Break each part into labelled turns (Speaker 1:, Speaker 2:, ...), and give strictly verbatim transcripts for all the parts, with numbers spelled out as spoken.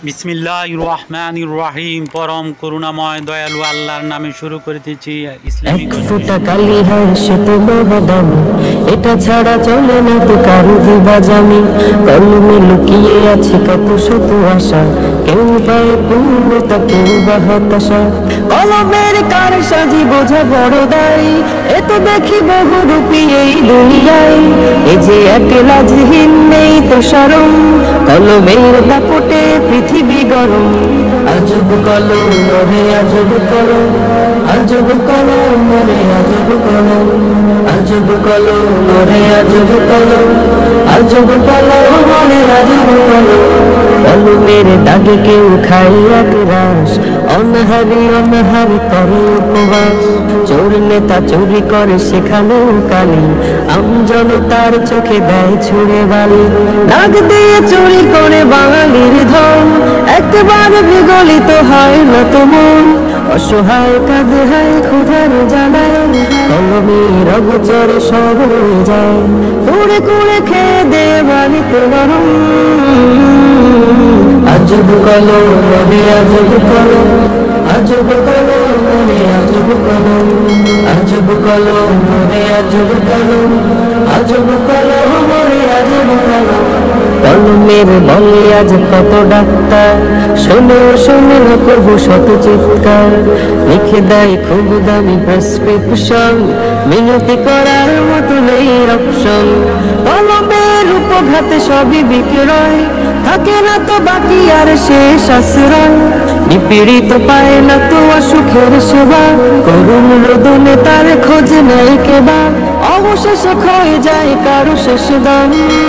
Speaker 1: বিসমিল্লাহির রহমানির রহিম। পরম করুণাময় দয়ালু আল্লাহর নামে শুরু করিতেছি ইসলামিক
Speaker 2: এক ফোঁটা কালি হয় সে তো মহাদাম, এটা ছাড়া চলে না তো কারো দিবা জামি। কলমে লুকিয়ে আছে কত শত আশা, কেউ পায় পূর্ণতা কেউ বা হতাশা। কলমের কার সাজি বোঝা বড় দায়, এ তো দেখি বহুরূপী এই দুনিয়ায়। এ যে একলা জিহীন নেই তো শরম, কলমের দাপটে পৃথিবী গরম। আজব কলম রে আজব কলম, আজব কলম রে আজব কলম, আজব কলম রে আজব কলম, আজব কলম রে আজব কলম। কলমের দাগে কেউ খায় এক রাস, অনাহারি অনাহারি করে উপবাস। চোর নেতা চুরি করে সেখানেও কালি, আমজনতার চোখে দেয় ছুঁড়ে বালি। দাগ দিয়ে চুরি করে বাঙালির ধন, একবার বিগলিত হয় না তো মন। অসহায় কাঁদে হয় ক্ষুধার জ্বালায়, কলমের অগোচরে সব হয়ে যায়। কুড়ে কুড়ে খেয়ে দে বাড়িতে নরম। আজব কলম রে আজব কলম, আজব কলম রে আজব কলম, আজব কলম রে আজব কলম, আজব কলম রে আজব কলম। কলমের বলে আজ কত ডাক্তার, শোনো শোনো করবো শত চিৎকার। লিখে দেয় খুব দামি প্রেসক্রিপশন, মিনতি করার মতো নেই অপশন। কলমের উপঘাতে সবই বিক্রয়, থাকে না তো বাকি আর শেষ আশ্রয়। নিপীড়িত পায় না তো অসুখের সেবা, করুণ রোদনে তার খোঁজ নেই কেবা। অবশেষে ক্ষয়ে যায় কারো শেষ দাম।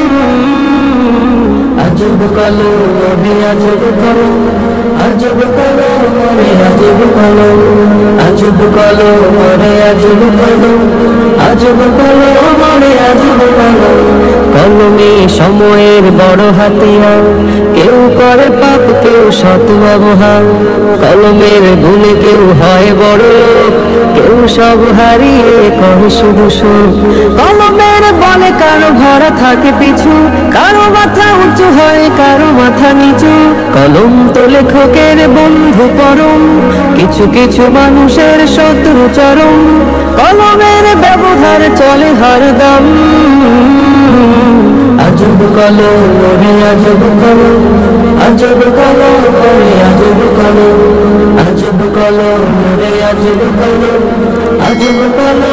Speaker 2: আজব কলম রে আজব কলম, আজব কলম রে আজব কলম, আজব কলম রে আজব কলম, আজব কলম রে আজব কলম। কলমে সময়ের বড় হাতিয়ার, কেউ করে পাপ কেউ সৎ ব্যবহার। কলমের গুণে কেউ হয় বড় লোক, কেউ সব হারিয়ে করে শুধু শোক। কলমের বলে কারো ভরা থাকে পিছু, কারো মাথা উঁচু হয় কারো মাথা নিচু। কলম তো লেখকের বন্ধু পরম, কিছু কিছু মানুষের শত্রু চরম। কলমের ব্যবহার চলে হরদম। আজব কলম রে আজব কলম, আজব কলম রে আজব কলম, আজব কলম রে আজব কলম, আজব কলম